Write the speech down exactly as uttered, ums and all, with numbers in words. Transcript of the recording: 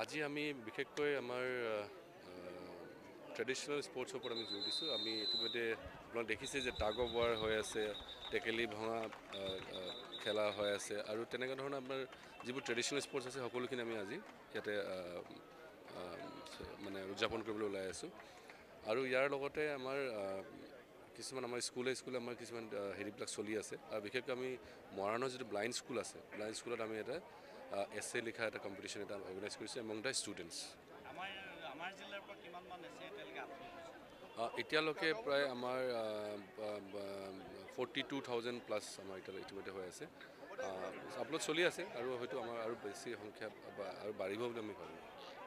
আজি আমি বিশেষকৈ আমাৰ ট্ৰেডিশ্যনেল স্পৰ্টছৰ ওপৰত আমি জোৰ দিছোঁ। আমি ইতিমধ্যে আপোনালোকে দেখিছে যে টাগ অফ ৱাৰ হৈ আছে, টেকেলি ভঙা খেলা হৈ আছে আৰু তেনেকুৱা ধৰণৰ আপোনাৰ যিবোৰ ট্ৰেডিশ্যনেল স্পৰ্টছ আছে সকলোখিনি আমি আজি ইয়াতে মানে উদযাপন কৰিবলৈ ওলাই আছোঁ। আৰু ইয়াৰ লগতে আমাৰ কিছুমান আমাৰ স্কুলে স্কুলে আমাৰ কিছুমান হেৰিবিলাক চলি আছে আৰু বিশেষকৈ আমি মৰাণৰ যিটো ব্লাইণ্ড স্কুল আছে, ব্লাইণ্ড স্কুলত আমি এটা এছ এ লিখা এটা কম্পিটিশ্যন এটা অৰ্গেনাইজ কৰিছে এমং দ্য ষ্টুডেণ্টছ। এতিয়ালৈকে প্ৰায় আমাৰ ফৰ্টি টু থাউজেণ্ড প্লাছ আমাৰ এতিয়ালৈকে ইতিমধ্যে হৈ আছে, আপলোড চলি আছে আৰু হয়তো আমাৰ আৰু বেছি সংখ্যা আৰু বাঢ়িব বুলি আমি ভাবোঁ।